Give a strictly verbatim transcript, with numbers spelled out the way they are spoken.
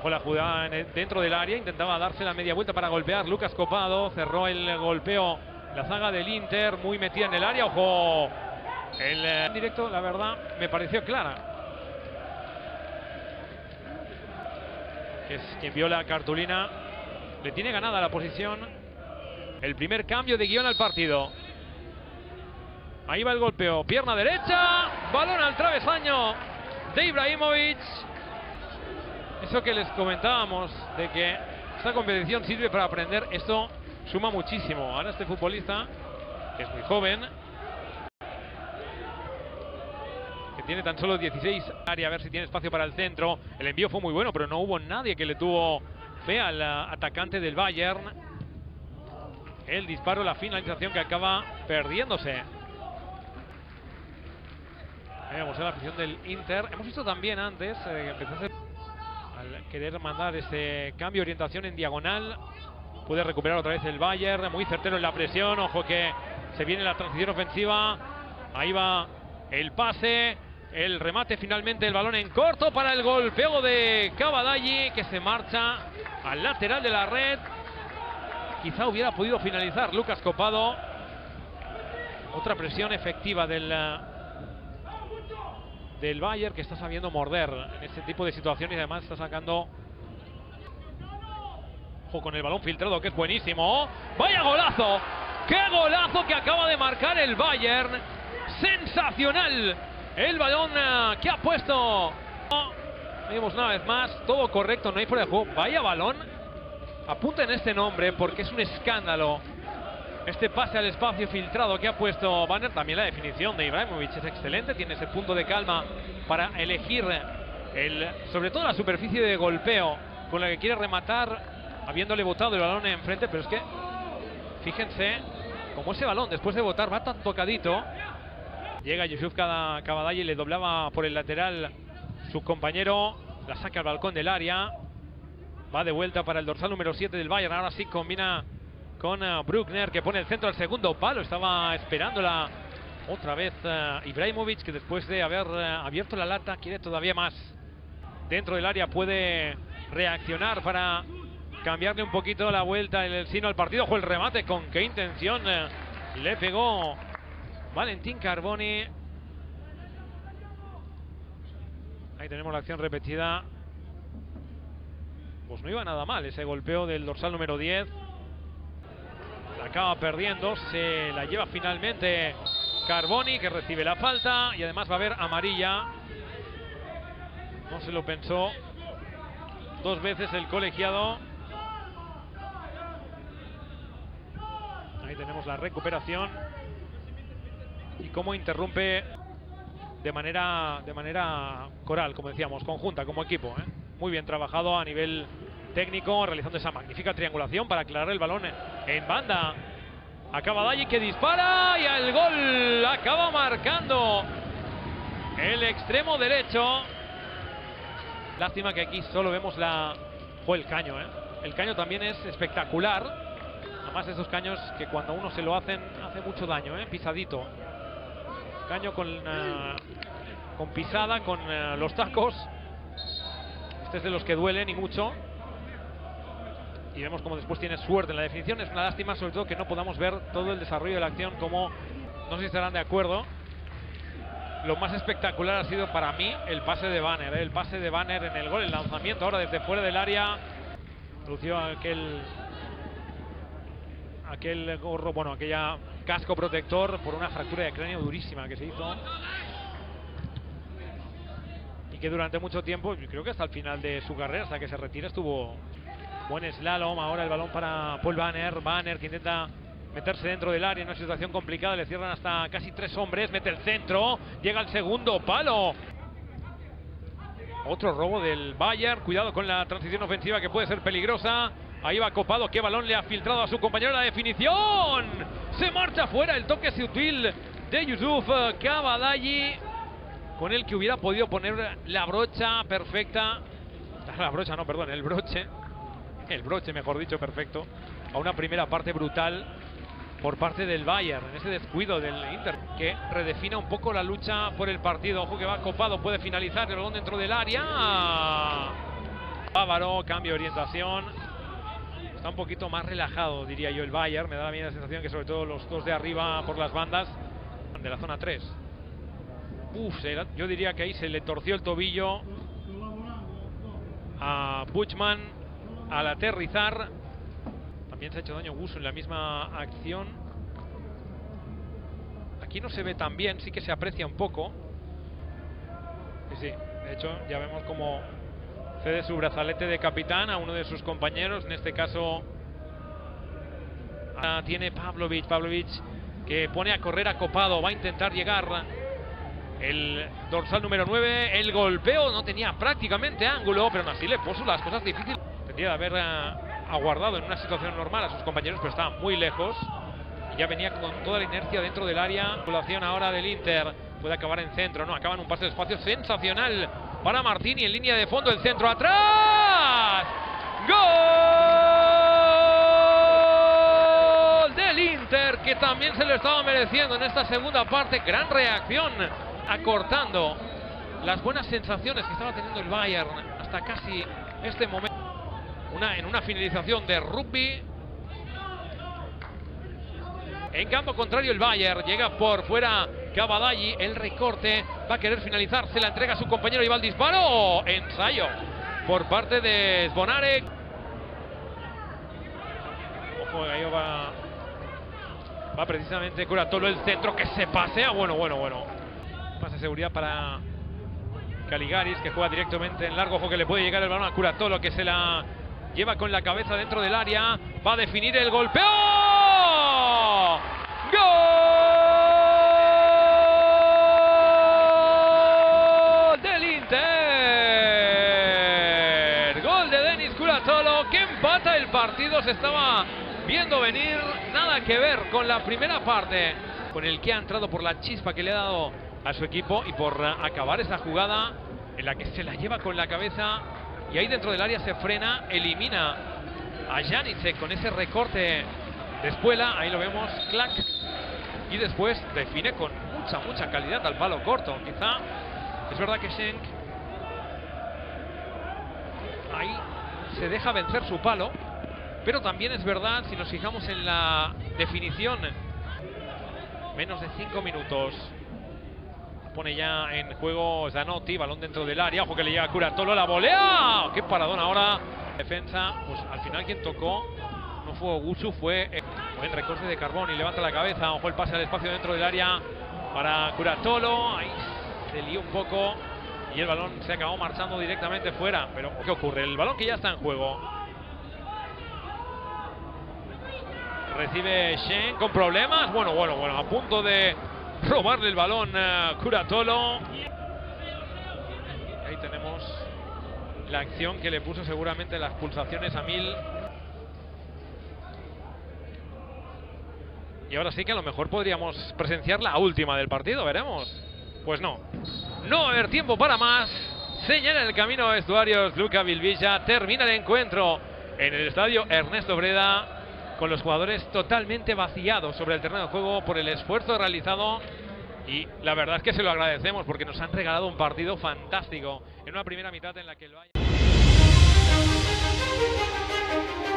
Ojo la jugada en el, dentro del área, intentaba darse la media vuelta para golpear Lucas Copado, cerró el golpeo la zaga del Inter, muy metida en el área, ojo, el eh, directo, la verdad, me pareció clara. Que es quien vio la cartulina, le tiene ganada la posición. El primer cambio de guión al partido. Ahí va el golpeo, pierna derecha, balón al travesaño de Ibrahimovic. Eso que les comentábamos, de que esta competición sirve para aprender, esto suma muchísimo. Ahora este futbolista, que es muy joven, que tiene tan solo dieciséis, área, a ver si tiene espacio para el centro. El envío fue muy bueno, pero no hubo nadie que le tuvo fe al atacante del Bayern. El disparo, la finalización que acaba perdiéndose. Vemos la afición del Inter. Hemos visto también antes eh, que empezase al querer mandar ese cambio de orientación en diagonal. Puede recuperar otra vez el Bayern, muy certero en la presión. Ojo que se viene la transición ofensiva. Ahí va el pase, el remate, finalmente el balón en corto para el golpeo de Cavadagli, que se marcha al lateral de la red. Quizá hubiera podido finalizar Lucas Copado. Otra presión efectiva del del Bayern, que está sabiendo morder en este tipo de situaciones y además está sacando. Ojo con el balón filtrado, que es buenísimo. ¡Vaya golazo! ¡Qué golazo que acaba de marcar el Bayern! ¡Sensacional! El balón uh, que ha puesto. Vemos una vez más, todo correcto, no hay fuera de juego. Vaya balón. Apunten este nombre porque es un escándalo. Este pase al espacio filtrado que ha puesto Banner. También la definición de Ibrahimovic es excelente. Tiene ese punto de calma para elegir el, sobre todo la superficie de golpeo con la que quiere rematar, habiéndole botado el balón enfrente. Pero es que, fíjense, como ese balón después de botar va tan tocadito. Llega Yusuf Cavadagli y le doblaba por el lateral su compañero. La saca al balcón del área. Va de vuelta para el dorsal número siete del Bayern. Ahora sí combina con uh, Bruckner, que pone el centro al segundo palo. Estaba esperándola otra vez uh, Ibrahimovic, que después de haber uh, abierto la lata quiere todavía más. Dentro del área puede reaccionar para cambiarle un poquito la vuelta, el, el sino al partido. Ojo el remate, con qué intención uh, le pegó Valentín Carboni. Ahí tenemos la acción repetida. Pues no iba nada mal ese golpeo del dorsal número diez. La acaba perdiendo, se la lleva finalmente Carboni, que recibe la falta y además va a haber amarilla. No se lo pensó dos veces el colegiado. Ahí tenemos la recuperación y cómo interrumpe de manera, de manera coral, como decíamos, conjunta, como equipo, ¿eh? Muy bien trabajado a nivel técnico, realizando esa magnífica triangulación para aclarar el balón en banda. Acaba Cavadagli, que dispara y al gol acaba marcando el extremo derecho. Lástima que aquí solo vemos la... Fue el caño, ¿eh? El caño también es espectacular. Además esos caños que cuando uno se lo hacen hace mucho daño, ¿eh? Pisadito. Caño con, uh, con pisada, con uh, los tacos. Este es de los que duelen y mucho. Y vemos como después tiene suerte en la definición. Es una lástima sobre todo que no podamos ver todo el desarrollo de la acción, como no sé si estarán de acuerdo. Lo más espectacular ha sido para mí el pase de Banner, ¿eh? El pase de Banner en el gol, el lanzamiento ahora desde fuera del área. Lució aquel aquel gorro, bueno, aquella casco protector por una fractura de cráneo durísima que se hizo. Y que durante mucho tiempo, yo creo que hasta el final de su carrera, hasta que se retira, estuvo... Buen slalom, ahora el balón para Paul Banner. Banner que intenta meterse dentro del área en una situación complicada. Le cierran hasta casi tres hombres. Mete el centro. Llega al segundo palo. Otro robo del Bayern. Cuidado con la transición ofensiva que puede ser peligrosa. Ahí va Copado. Qué balón le ha filtrado a su compañero. La definición. Se marcha fuera el toque sutil de Yusuf Cavadagli, con el que hubiera podido poner la brocha perfecta. La brocha no, perdón, el broche. El broche, mejor dicho, perfecto. A una primera parte brutal por parte del Bayern, en ese descuido del Inter, que redefina un poco la lucha por el partido. Ojo que va Copado, puede finalizar el balón dentro del área. Va bávaro, cambio de orientación. Está un poquito más relajado, diría yo, el Bayern. Me da a mí la sensación que sobre todo los dos de arriba por las bandas de la zona tres. Uf, yo diría que ahí se le torció el tobillo a Buchmann al aterrizar. También se ha hecho daño Gusu en la misma acción. Aquí no se ve tan bien, sí que se aprecia un poco. Sí, sí, de hecho ya vemos como cede su brazalete de capitán a uno de sus compañeros. En este caso tiene Pavlovic, Pavlovic que pone a correr a Copado. Va a intentar llegar el dorsal número nueve. El golpeo no tenía prácticamente ángulo, pero aún así le puso las cosas difíciles. Tendría de haber aguardado en una situación normal a sus compañeros, pero estaba muy lejos. Y ya venía con toda la inercia dentro del área. Población ahora del Inter. Puede acabar en centro, no, acaba en un pase de espacio sensacional para Martini en línea de fondo, el centro atrás. ¡Gol del Inter! Que también se lo estaba mereciendo en esta segunda parte. Gran reacción, acortando las buenas sensaciones que estaba teniendo el Bayern hasta casi este momento. Una, en una finalización de rugby. En campo contrario el Bayern, llega por fuera Cavadagli, el recorte, va a querer finalizar, se la entrega a su compañero y va al disparo. Ensayo por parte de Zvonarek. Ojo, ahí va, va precisamente Curatolo, el centro que se pasea. Bueno, bueno, bueno. Pasa seguridad para Caligaris, que juega directamente en largo. Ojo que le puede llegar el balón a Curatolo, que se la lleva con la cabeza dentro del área. Va a definir el golpeo. ¡Gol del Inter! Gol de Denis Curatolo, que empata el partido. Se estaba viendo venir, nada que ver con la primera parte, con el que ha entrado por la chispa que le ha dado a su equipo y por acabar esa jugada en la que se la lleva con la cabeza y ahí dentro del área se frena, elimina a Janicek con ese recorte de espuela. Ahí lo vemos, clac. Y después define con mucha, mucha calidad al palo corto. Quizá es verdad que Schenk ahí se deja vencer su palo, pero también es verdad, si nos fijamos en la definición, menos de cinco minutos. Pone ya en juego Zanotti, balón dentro del área. Ojo que le llega a Curatolo, la volea. ¡Qué paradón ahora! Defensa, pues al final quien tocó no fue Ogusu, fue el recorte de Carbón y levanta la cabeza. Ojo el pase al espacio dentro del área para Curatolo. Ahí se lió un poco y el balón se acabó marchando directamente fuera. Pero ¿qué ocurre? El balón que ya está en juego. Recibe Shen con problemas. Bueno, bueno, bueno, a punto de robarle el balón a Curatolo. Ahí tenemos la acción que le puso seguramente las pulsaciones a mil. Y ahora sí que a lo mejor podríamos presenciar la última del partido, veremos. Pues no, no va a haber tiempo para más. Señala el camino a vestuarios Luca Vilvilla. Termina el encuentro en el estadio Ernesto Breda, con los jugadores totalmente vaciados sobre el terreno de juego por el esfuerzo realizado. Y la verdad es que se lo agradecemos porque nos han regalado un partido fantástico en una primera mitad en la que el Bayern...